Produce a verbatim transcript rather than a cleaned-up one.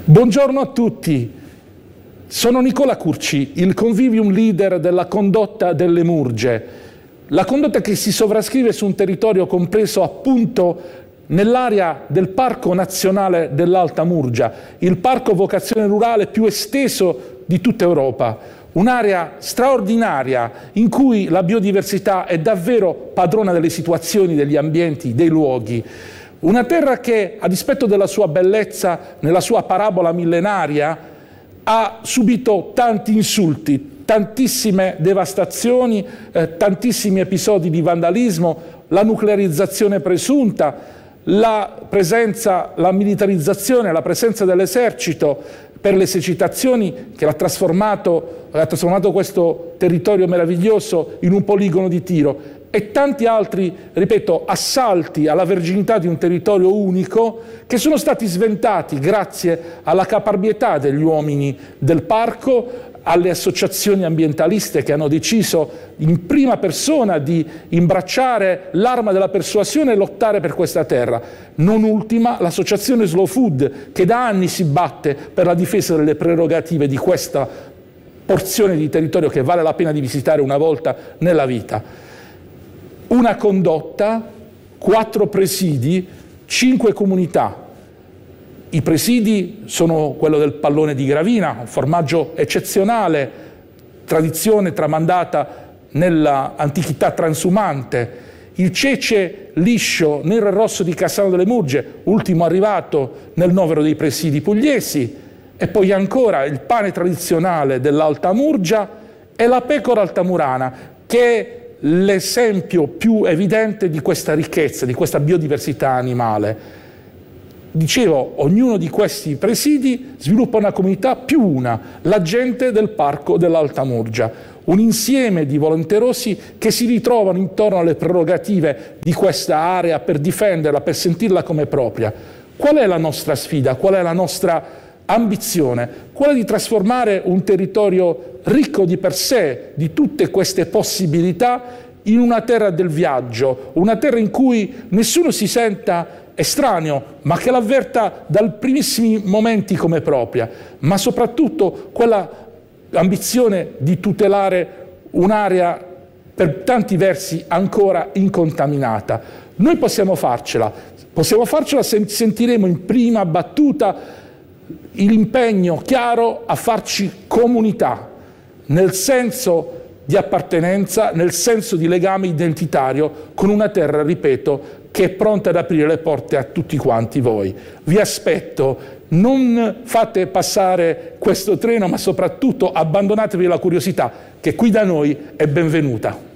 Buongiorno a tutti, sono Nicola Curci, il convivium leader della condotta delle Murge, la condotta che si sovrascrive su un territorio compreso appunto nell'area del Parco Nazionale dell'Alta Murgia, il parco a vocazione rurale più esteso di tutta Europa, un'area straordinaria in cui la biodiversità è davvero padrona delle situazioni, degli ambienti, dei luoghi. Una terra che, a dispetto della sua bellezza, nella sua parabola millenaria, ha subito tanti insulti, tantissime devastazioni, eh, tantissimi episodi di vandalismo, la nuclearizzazione presunta, la presenza, la militarizzazione, la presenza dell'esercito per le esercitazioni che l'ha trasformato, ha trasformato questo territorio meraviglioso in un poligono di tiro, e tanti altri, ripeto, assalti alla verginità di un territorio unico che sono stati sventati grazie alla caparbietà degli uomini del parco, alle associazioni ambientaliste che hanno deciso in prima persona di imbracciare l'arma della persuasione e lottare per questa terra. Non ultima l'associazione Slow Food, che da anni si batte per la difesa delle prerogative di questa porzione di territorio che vale la pena di visitare una volta nella vita. Una condotta, quattro presidi, cinque comunità. I presidi sono quello del pallone di Gravina, un formaggio eccezionale, tradizione tramandata nell'antichità transumante. Il cece liscio nero e rosso di Cassano delle Murge, ultimo arrivato nel novero dei presidi pugliesi. E poi ancora il pane tradizionale dell'Alta Murgia e la pecora altamurana, che è l'esempio più evidente di questa ricchezza, di questa biodiversità animale. Dicevo, ognuno di questi presidi sviluppa una comunità più una, la gente del parco dell'Alta Murgia, un insieme di volenterosi che si ritrovano intorno alle prerogative di questa area per difenderla, per sentirla come propria. Qual è la nostra sfida? Qual è la nostra ambizione? Quella di trasformare un territorio ricco di per sé, di tutte queste possibilità, in una terra del viaggio, una terra in cui nessuno si senta estraneo, ma che l'avverta dai primissimi momenti come propria, ma soprattutto quella ambizione di tutelare un'area per tanti versi ancora incontaminata. Noi possiamo farcela, possiamo farcela se sentiremo in prima battuta l'impegno chiaro a farci comunità, nel senso di appartenenza, nel senso di legame identitario con una terra, ripeto, che è pronta ad aprire le porte a tutti quanti voi. Vi aspetto, non fate passare questo treno, ma soprattutto abbandonatevi la curiosità, che qui da noi è benvenuta.